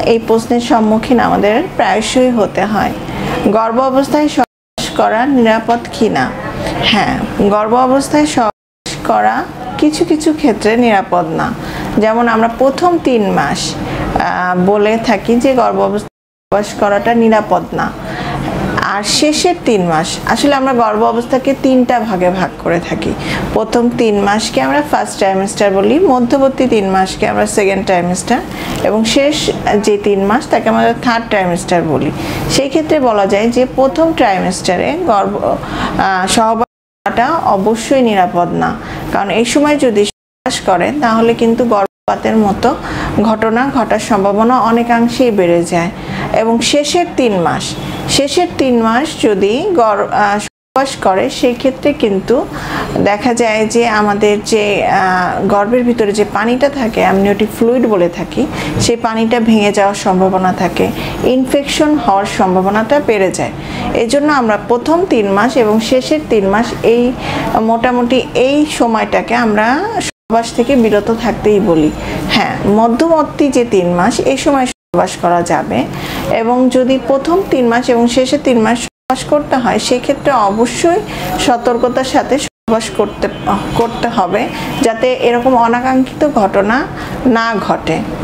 এই প্রশ্নের সম্মুখীন আমাদের প্রায়শই হতে হয়। গর্ভ অবস্থায় সহবাস করা নিরাপদ কিনা? হ্যাঁ, গর্ভ অবস্থায় সহবাস করা কিছু কিছু ক্ষেত্রে নিরাপদ না। যেমন আমরা প্রথম 3 মাস বলে থাকি যে গর্ভ অবস্থায় সহবাস করাটা নিরাপদ না। আর শেষের 3 মাস, আসলে আমরা গর্ভ অবস্থাকে 3টা ভাগে ভাগ করে থাকি। প্রথম 3 মাসকে আমরা ফার্স্ট ট্রাইমেস্টার বলি, মধ্যবর্তী 3 মাসকে আমরা সেকেন্ড ট্রাইমেস্টার এবং শেষ যে 3 মাস তাকে আমরা থার্ড ট্রাইমেস্টার বলি। সেই ক্ষেত্রে বলা যায় যে প্রথম ট্রাইমেস্টারে সহবাস করাটা অবশ্যই নিরাপদ না, কারণ এই সময় যদি সহবাস করে তাহলে কিন্তু গর্ভপাতের মতো ঘটনা ঘটার সম্ভাবনা অনেকাংশেই বেড়ে যায়। এবং শেষের 3 মাস যদি সহবাস করে সেই ক্ষেত্রে কিন্তু দেখা যায় যে আমাদের যে গর্ভের ভিতরে যে পানিটা থাকে, অ্যামনিওটিক ফ্লুইড বলে থাকি, সেই পানিটা ভেঙে যাওয়ার সম্ভাবনা থাকে, ইনফেকশন হওয়ার সম্ভাবনাটা বেড়ে যায়। এই জন্য আমরা প্রথম 3 মাস এবং শেষের 3 মাস এই মোটামুটি এই সময়টাকে আমরা সহবাস থেকে বিরত থাকতেই বলি। হ্যাঁ, মধ্যবর্তী যে 3 মাস এই সময় সহবাস করা যাবে, এবং যদি প্রথম 3 মাস এবং শেষের 3 মাস সহবাস করতে হয় সেক্ষেত্রে অবশ্যই সতর্কতার সাথে সহবাস করতে হবে, যাতে এরকম অনাকাঙ্ক্ষিত ঘটনা না ঘটে।